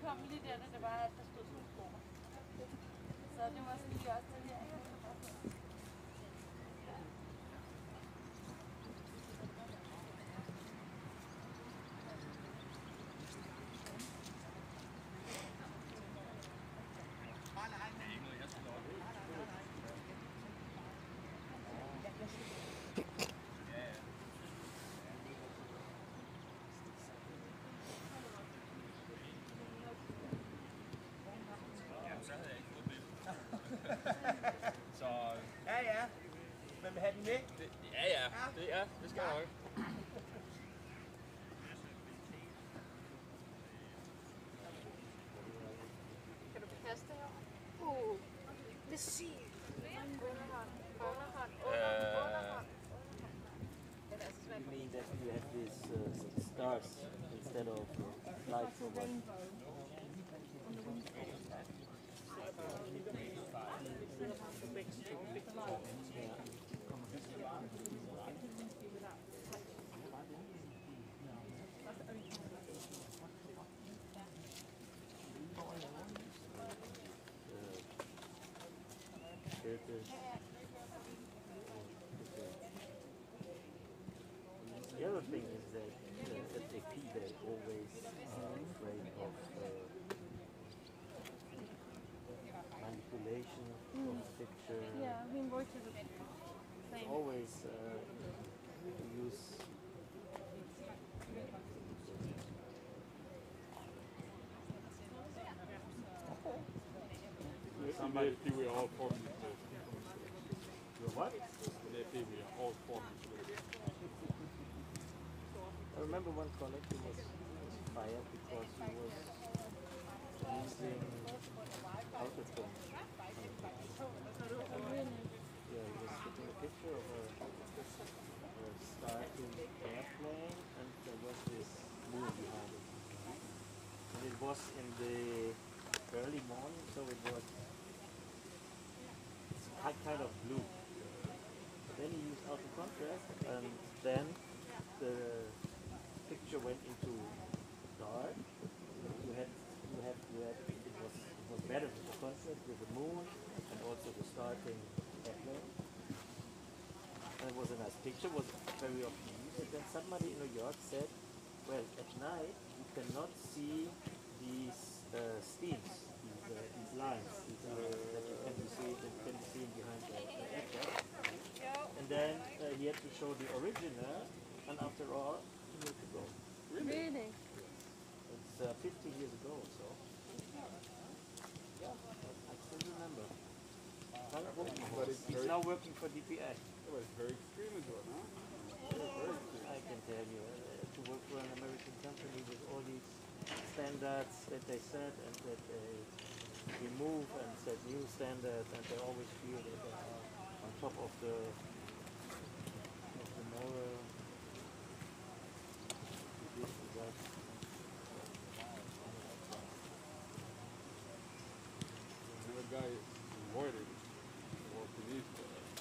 kom lige der, da det var, at der stod sådan nogle grupper. Så det var sådan lige også det her. Så havde jeg ikke fået billedet. Så... Ja, ja. Men vil have den med? Det skal jeg nok. Kan du passe det her? Let's see. Underhånd. You mean that you have these stars instead of lights or what? The other thing is that SAP, they always are afraid of manipulation of the picture. Yeah, we work to the same. Always use Somebody we are all forming what? we are all forming. I remember one colleague who was fired because he was using autotune. Yeah, he was taking a picture of a starting airplane and there was this moon behind it. And it was in the early morning, so it was kind of blue. Then he used auto contrast and then the picture went into dark. It was better with the contrast with the moon and also the starting airplane. And it was a nice picture, was very often used. And then somebody in New York said, well, at night you cannot see these steams, these lines that you can be seen behind the aircraft. And then he had to show the original, and after all, he had to go. Really? It's 50 years ago or so. Yeah, I still remember. He's now working for DPI. It was very extreme as well, no? Very extreme. I can tell you, to work for an American company with all these standards that they set and that they remove and set new standards, and they always feel that they are on top of the moral. Another guy avoided worked in East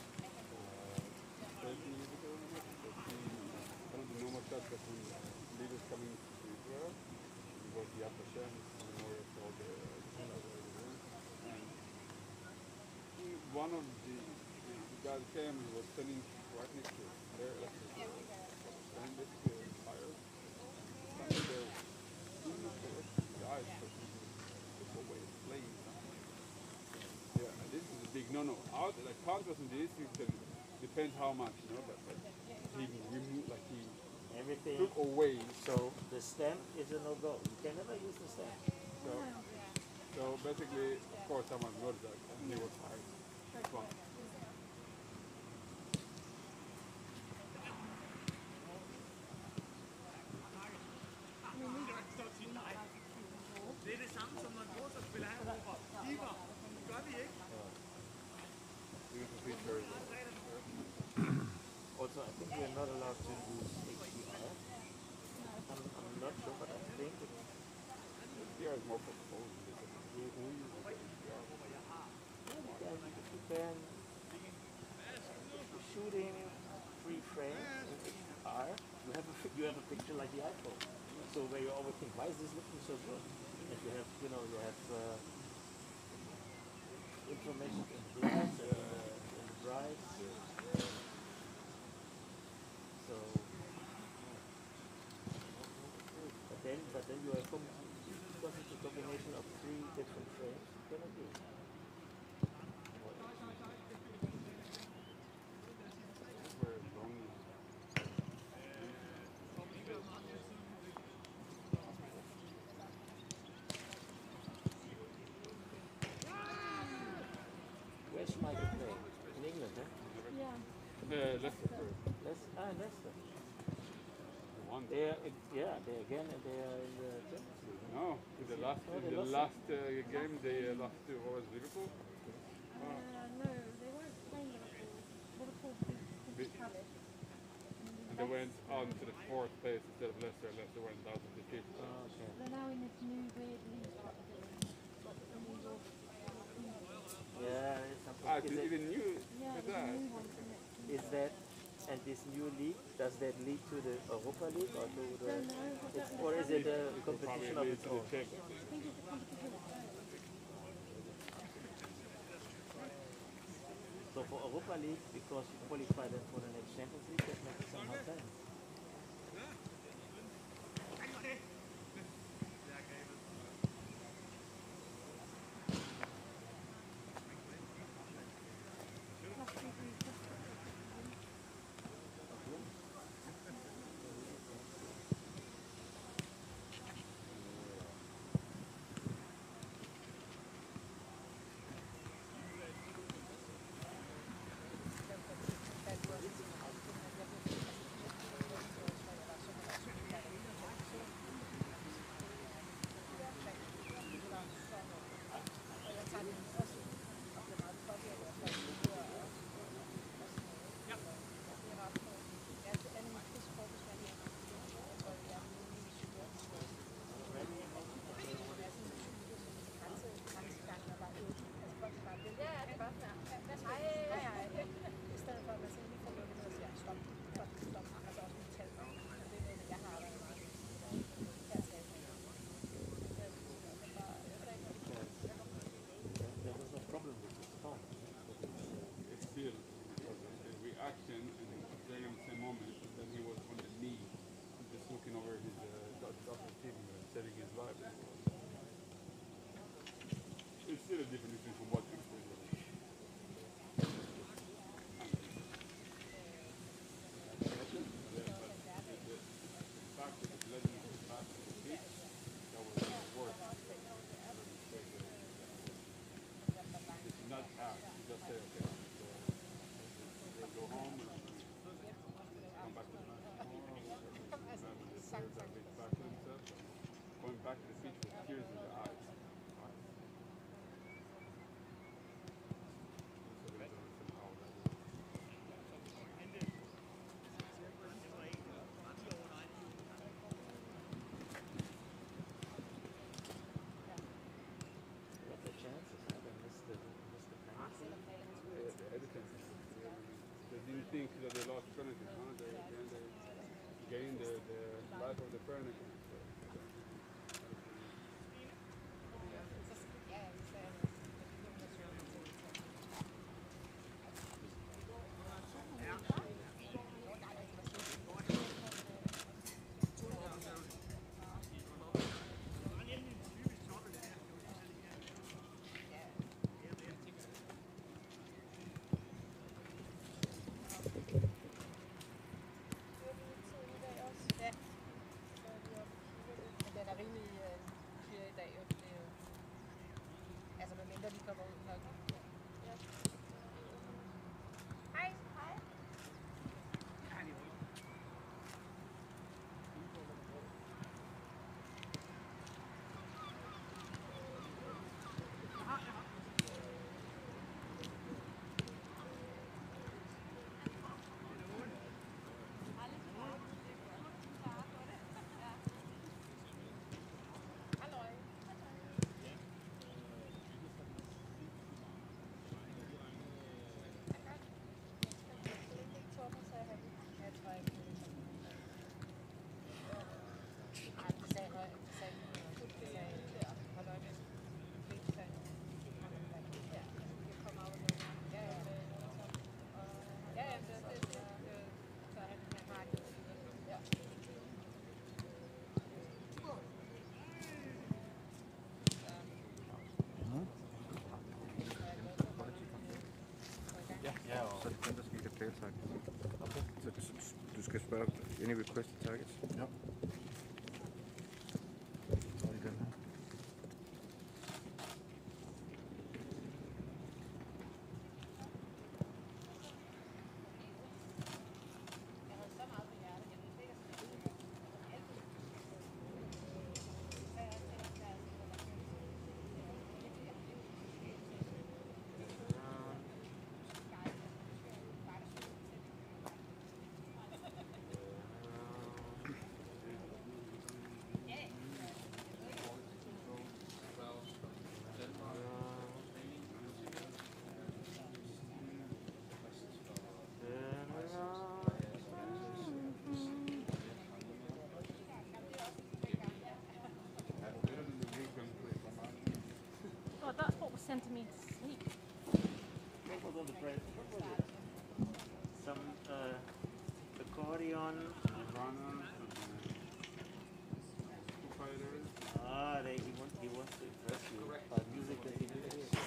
13 years ago, one of the normal shots that when leaders coming to Israel, he was the Yad Vashem memorial for the and one of the guys came and was standing right next to it. There, standing next to the fire. Standing there, the eyes, but the whole way of playing something. Yeah, and this is a big no-no. Like contrast in this, you can depends how much, you know, but he removed, like he everything took away. So the stamp is a no-go. You can never use the stamp. So basically, of course, someone noticed that and he was fired. That's one. Det er det samme som når Gorser spiller her over. Giver. Gør vi ikke? Also, I think we are not allowed to use HDR. I'm not sure, but I think HDR is more for phones. you can shooting 3 frames in HDR. You have a picture like the iPhone. So where you always think, why is this looking so good? And And you have, you have information in glass and in bright. So, but then you have because it's a combination of three different frames. You cannot do it. Where long Where's Michael playing? In England, eh? Yeah. Leicester. Leicester. One. They're again, and they are in the Champions League. Eh? No, in the last Oh, they in the lost last game they lost to Liverpool. No, they weren't playing Liverpool. Liverpool beat Beat- Palace. And they went on to the fourth place instead of Leicester. Leicester went out of the fifth. Oh, okay. They're now in this new weird league that they're doing. Like the New York. Yeah, it's something. Ah, it's even new Yeah, with there's a that. new one from it. Is that, and this new league, does that lead to the Europa League or to the, Don't know. or is it a It will probably competition of lead its to the own? Champions I think it's a competition of its own. So for Europa League, because you qualify then for the next Champions League, that makes somehow sense. about any requested targets? No. Oh, that's what was sent to me to sleep. What was on the bread? What was it? Some accordion. Runners, Foo Fighters. Ah, he wants to impress you by music that he didn't hear.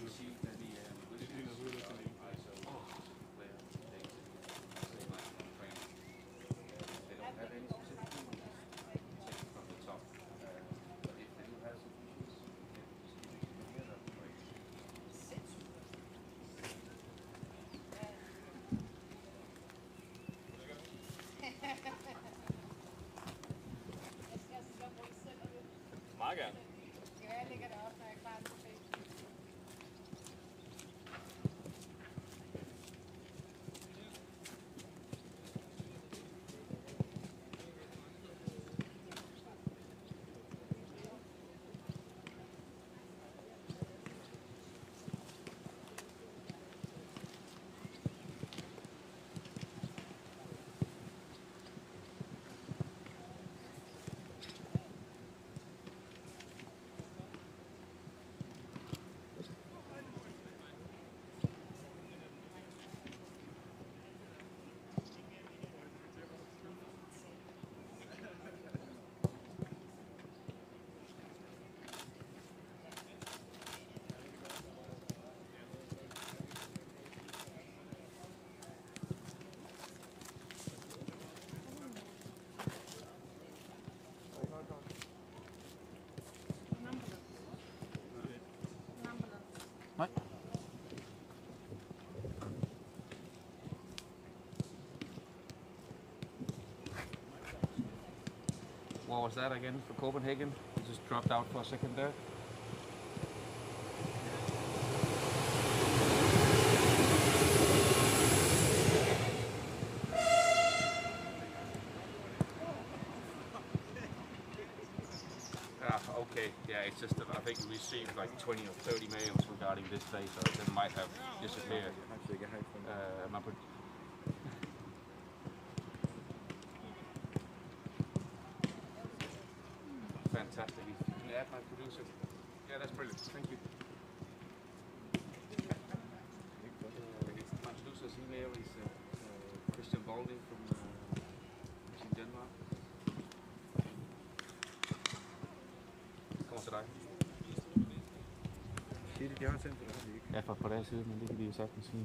Meget gerne. Jeg lægger det op, når jeg er klar til Facebook. Nej. What was that again for Copenhagen? It just dropped out for a second there. Okay, yeah, it's just that I think we received like 20 or 30 mails regarding this place, so they might have disappeared. My Fantastic. Can you add my producer? Yeah, that's brilliant. Thank you. It's my producer's email is Christian Balding from Team Denmark. Kommer til dig. Siger de har sendt det, har de ikke? Ja, for et par dage siden, men det kan de jo sagtens sige.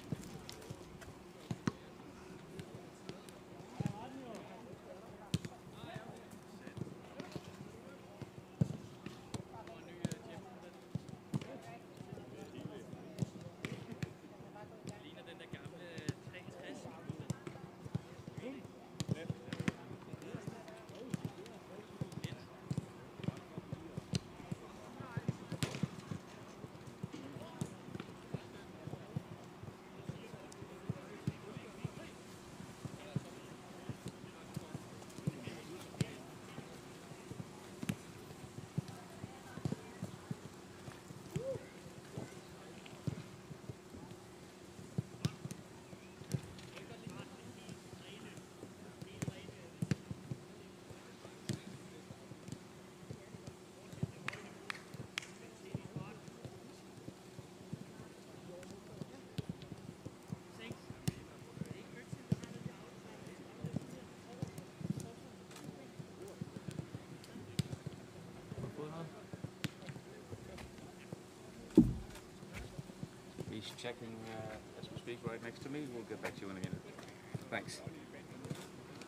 He's checking as we speak right next to me. We'll get back to you in a minute. Thanks.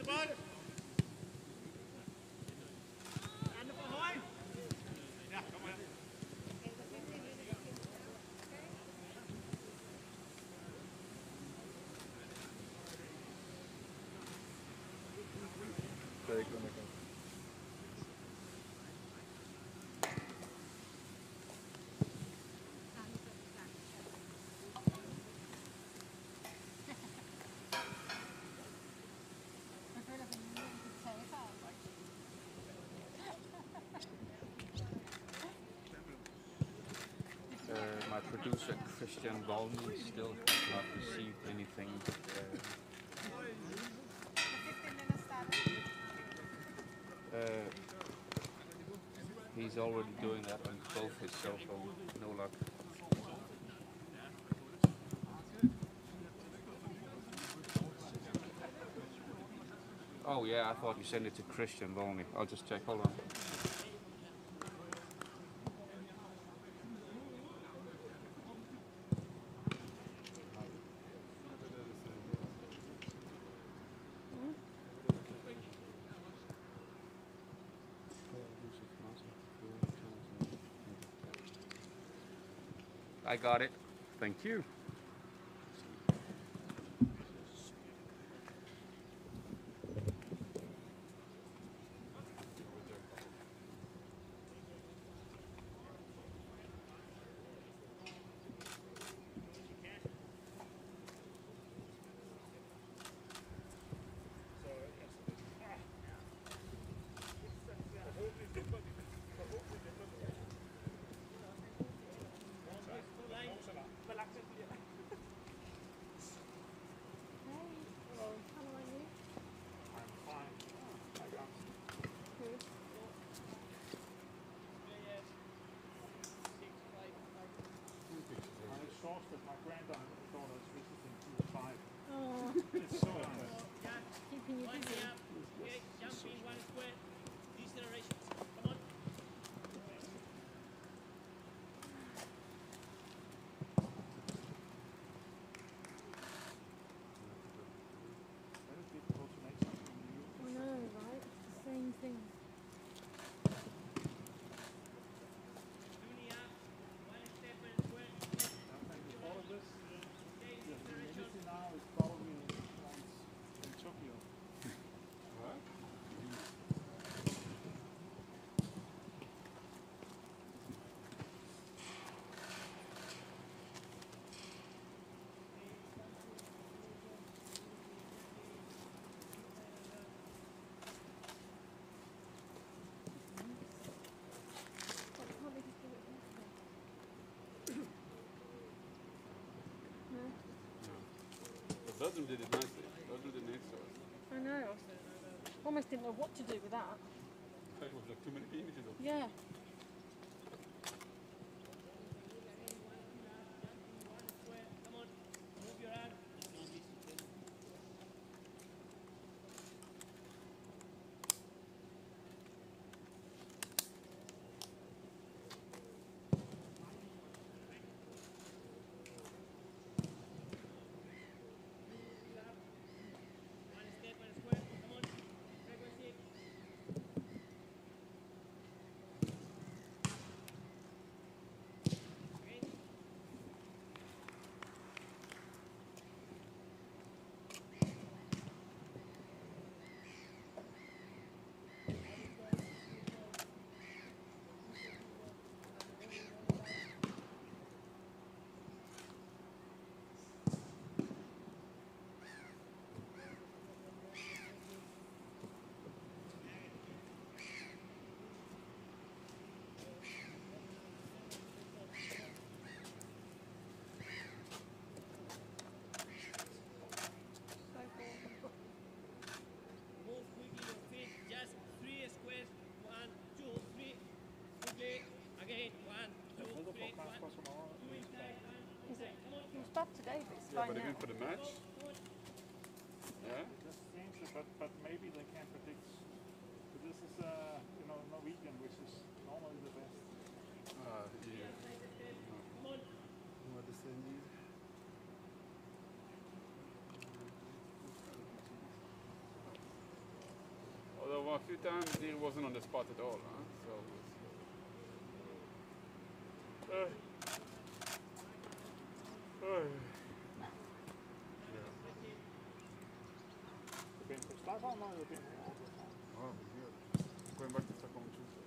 bold. Er den for høj? Ja, kom her. Det er ikke noget, man kan. Jeg føler, at det er en diktator. My producer Christian Volney still has not received anything. 15 minutes started. He's already doing that on both his cell phone. No luck. Oh yeah, I thought you sent it to Christian Volney. I'll just check. Hold on. I got it. Thank you. That my granddaughter is visiting 2 5. Oh, It's so nice. keeping you busy. Okay, jumping one square. Decelerations. Come on. Very difficult to make something new. I know, right? It's the same thing. Junior, one step and square. And with all of this, the humidity now is probably in Tokyo. Belgium did it nicely. Belgium did next to us. I know. Almost didn't know what to do with that. It was like too many images of Yeah. Come on. Move your arm. One step and square. Come on. Frequency. Okay. Move quickly your feet. Just 3 squares. 1, 2, 3. Quickly. Again. 1, 2, 3. 1, 2 inside. 1 inside. Come on. It was bad today, but it's Yeah, fine but now. again for the match. Yeah. Just seems but maybe they can predict. But this is Norwegian, which is normally the best. Yeah. Come on. What is indeed? were a few times he wasn't on the spot at all, huh? So it was, You've been to Stockholm or you've been here? oh, good. Going back to Stockholm Tuesday.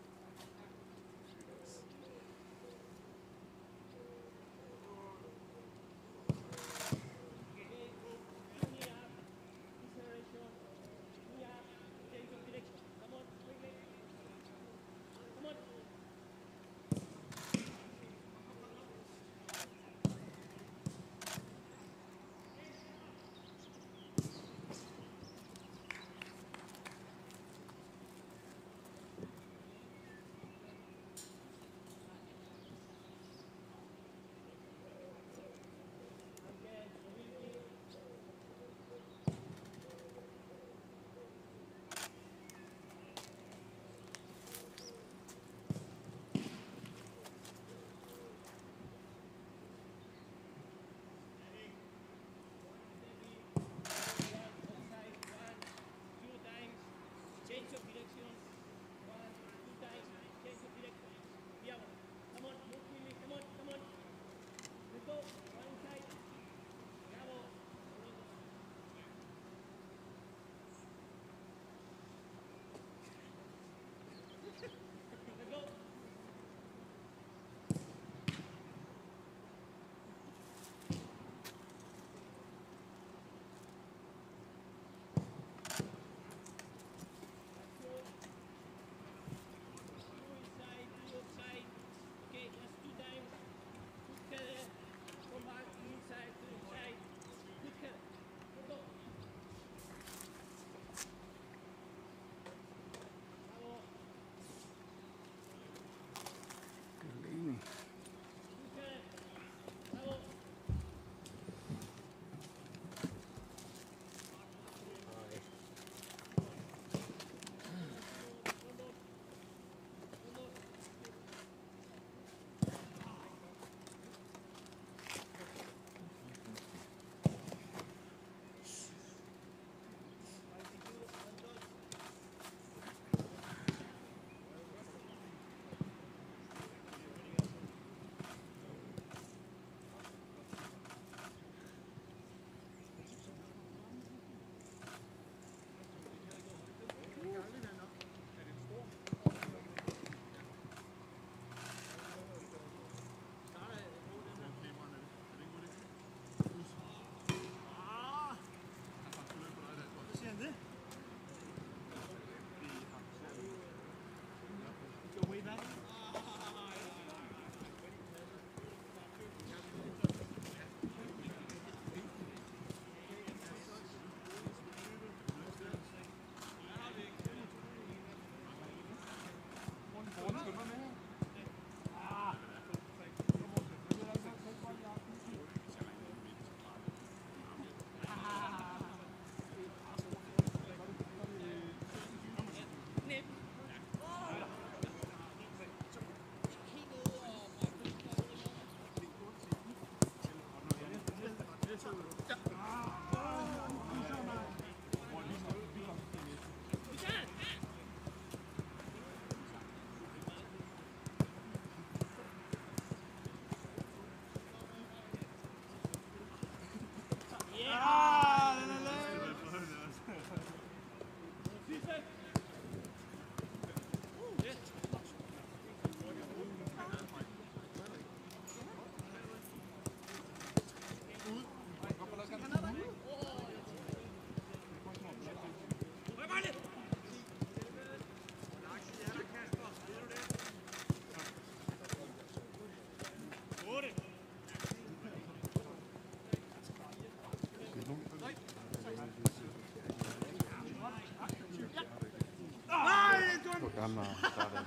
Gamle starter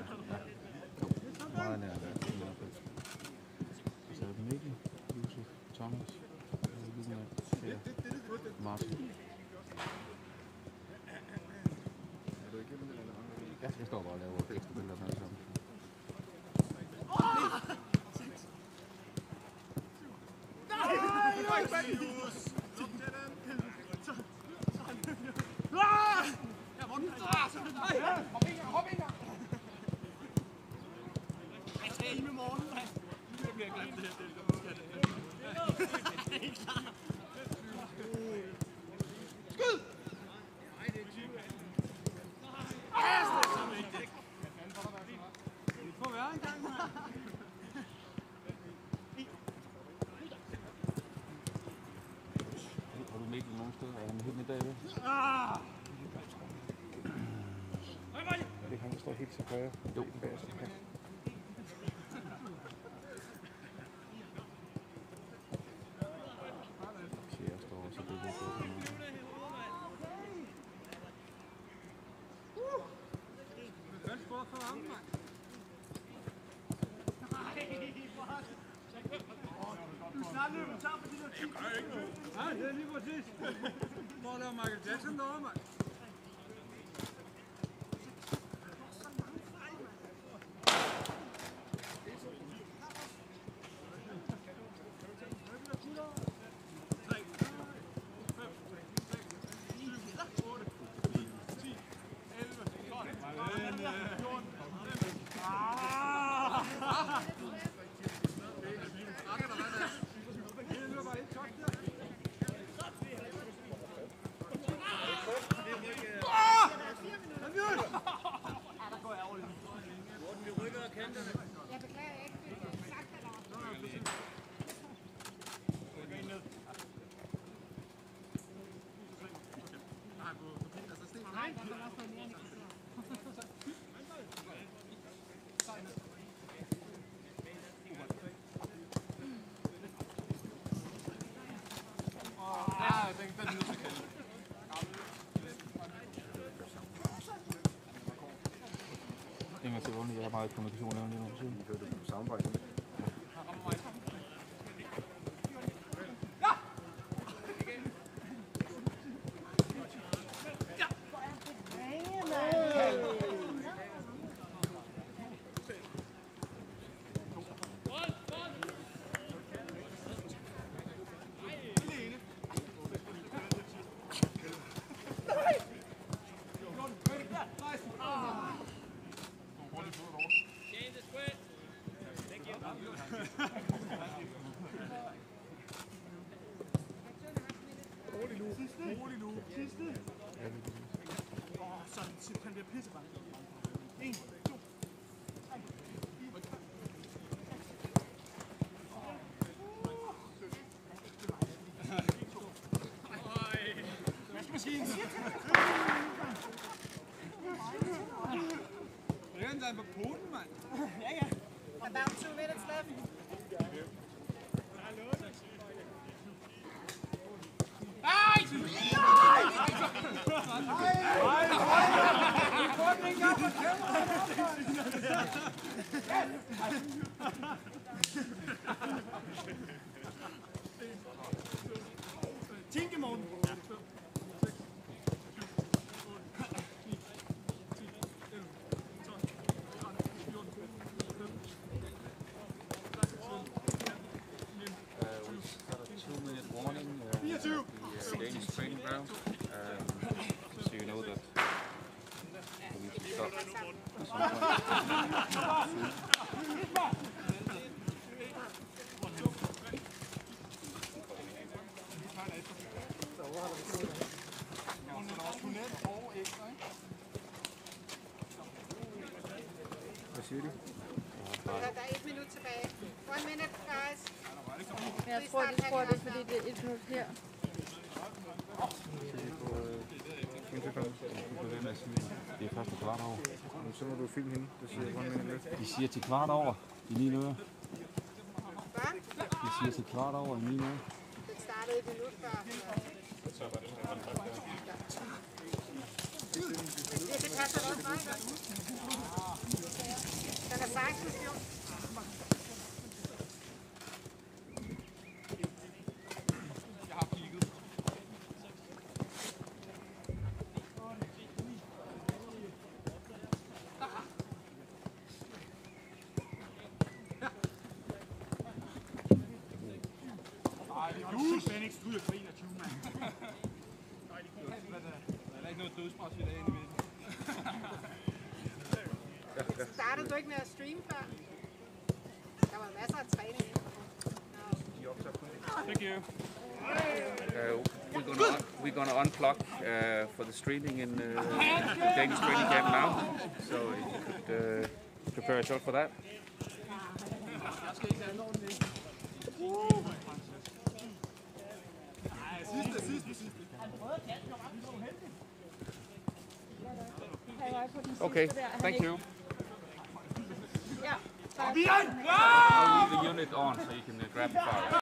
meget nær der. Så Mikkel, Yusuf, Thomas, Per, Martin. Er du igennem det eller hvad? Ja, jeg står bare og laver ekstra billeder med sammen. Ja, mere grimt det her. Skud! Nej, det er 20. Vi får være en gang. Har du Mikkel nogen steder? Er han helt i dag ved? Det kan han stå helt til højre. Jo. Jeg står også det lidt. Først for ham, mand. Du snart løber sammen med de der 10. Jeg gør ikke noget. Nej, det er lige præcis. Hvor laver Michael Jackson derovre, mand? Jeg beklager ikke, fordi jeg har sagt det der. Nej, der var for mere end Ingen til vundet, jeg har meget kommunikation lige nu. Vi hørte på samarbejde. Han bliver pissebange. 1, 2, 3, 4. Vaskemaskinen. Det er han på poten, mand. Ja. About 2 minutes left. Tinke morgen. Danish training ground, so you know that we need to stop at some point. Hvad siger de? Der er 1 minut tilbage. 1 minute, guys. Jeg tror, de tror det, fordi det er 1 minut her. Det er først kvart over. Så må du filme hende. Det siger 1 minute. De siger til kvart over i mine ører. Hvad? De siger til kvart over i mine ører. Det startede 1 minut før. Det passer godt meget godt. Den er 16 sekunder. Jeg har kigget. Ej, det er du Fenix, du er for 21, mand. Der er ikke noget dødsbræs i dag inde i midten. Startede du ikke med at streame før? Der var masser af træning. Thank you. We're gonna unplug for the streaming in the Danish training camp now, so you could prepare yourself for that. Okay, thank you. Ja. I'll leave the unit on so you can grab the file.